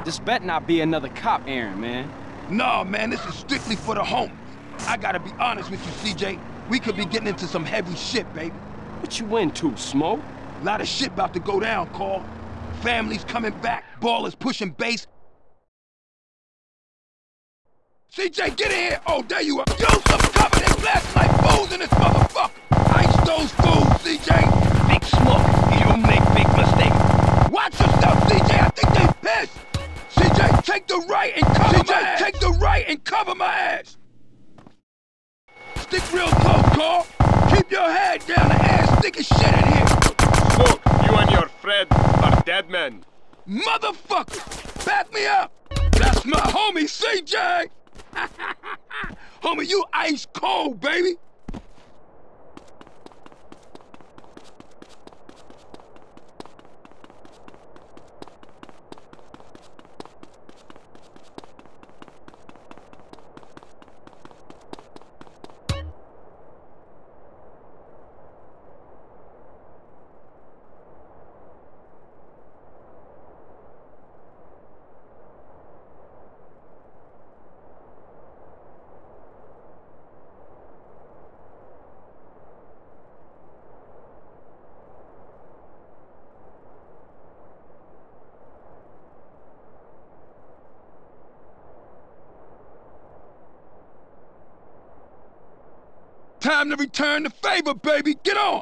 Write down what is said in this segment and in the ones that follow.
This bet not be another cop errand, man. Nah, man, this is strictly for the homies. I gotta be honest with you, CJ. We could be getting into some heavy shit, baby. What you into, Smoke? Lot of shit about to go down, Carl. Families coming back, ballers pushing base. CJ, get in here! Oh, there you are! Use some cover, they blast like fools in this motherfucker! Ice those fools, CJ! Big Smoke, you make big mistakes. Watch yourself, CJ, I think they pissed! CJ, take the right and cover my ass! Take the right and cover my ass! Stick real close, Carl! Keep your head down, the ass thick as shit in here! Smoke, you and your friend are dead men. Motherfucker! Back me up! That's my homie, CJ! Homie, you ice cold, baby! Time to return the favor, baby! Get on!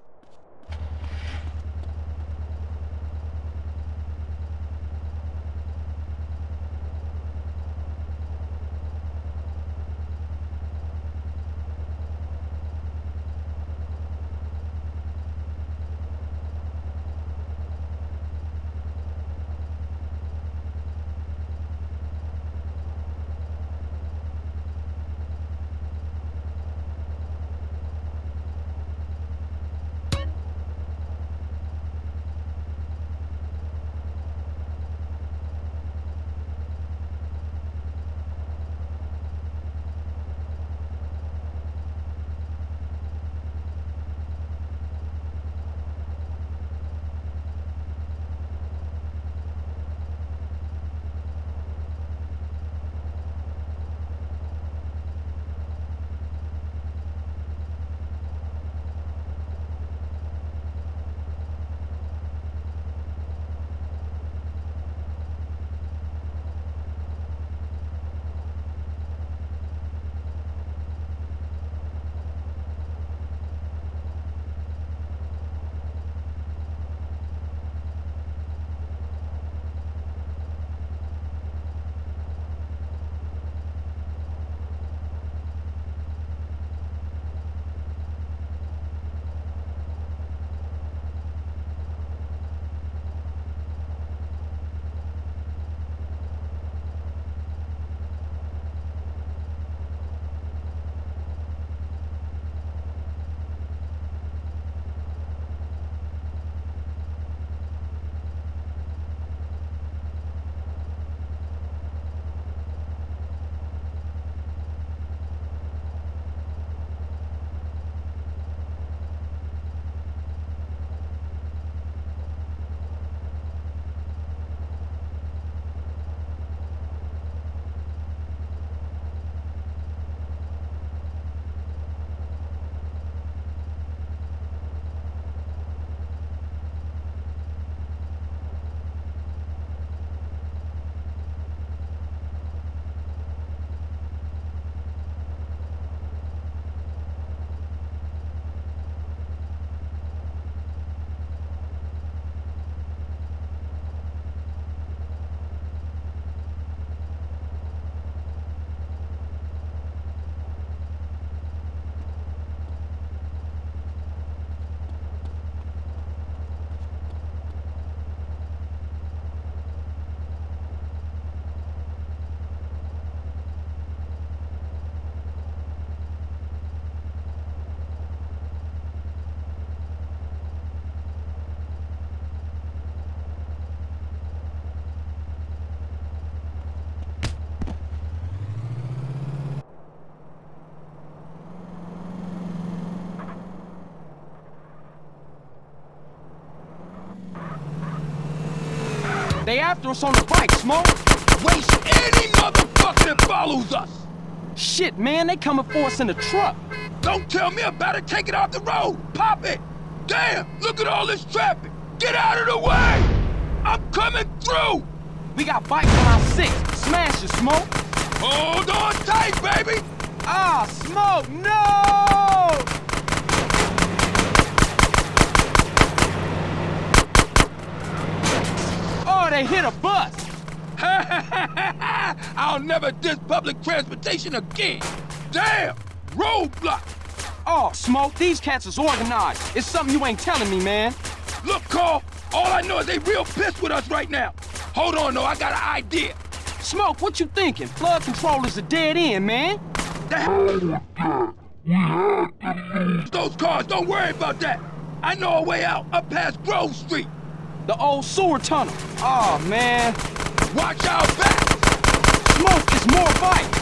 They after us on the bike, Smoke. waste any motherfucker that follows us! Shit, man, they coming for us in the truck. Don't tell me about it, take it off the road! Pop it! Damn, look at all this traffic! Get out of the way! I'm coming through! We got bikes on our 6. Smash it, Smoke. Hold on tight, baby! Ah, Smoke, no! Oh, they hit a bus. I'll never diss public transportation again! Damn! Roadblock! Oh, Smoke, these cats is organized. It's something you ain't telling me, man. Look, Carl, all I know is they real pissed with us right now. Hold on, though, I got an idea. Smoke, what you thinking? Flood control is a dead end, man. Those cars, don't worry about that. I know a way out, up past Grove Street. The old sewer tunnel. Oh, man. Watch out back! Smoke, it's more bikes.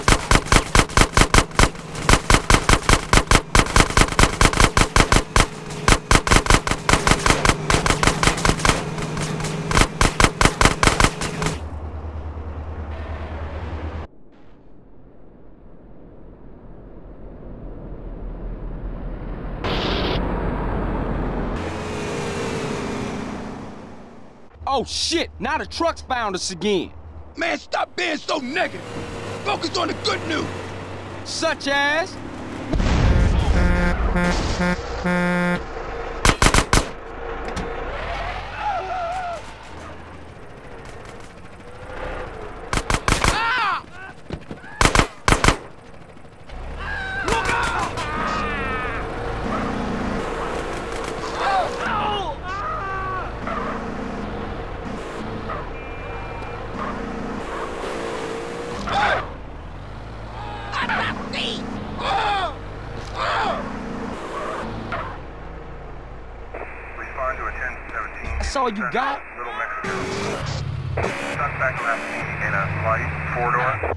Oh, shit! Now the truck's found us again. Man, stop being so negative. Focus on the good news. Such as? That's all you got? Little Mexico. Suspect last seen in a light 4-door.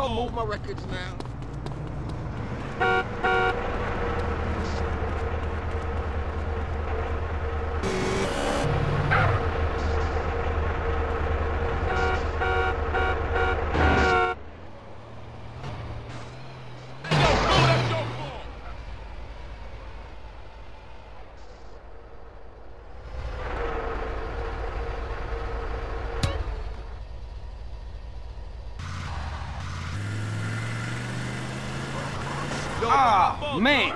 gonna move my records now. Ah, man.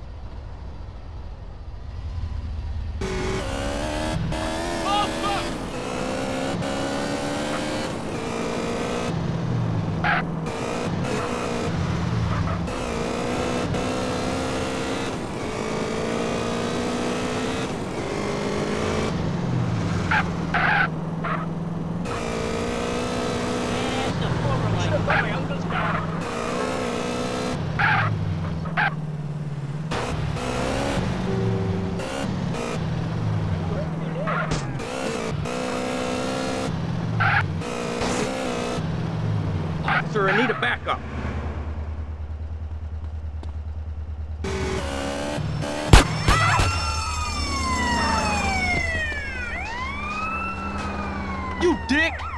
Officer, I need a backup. You dick!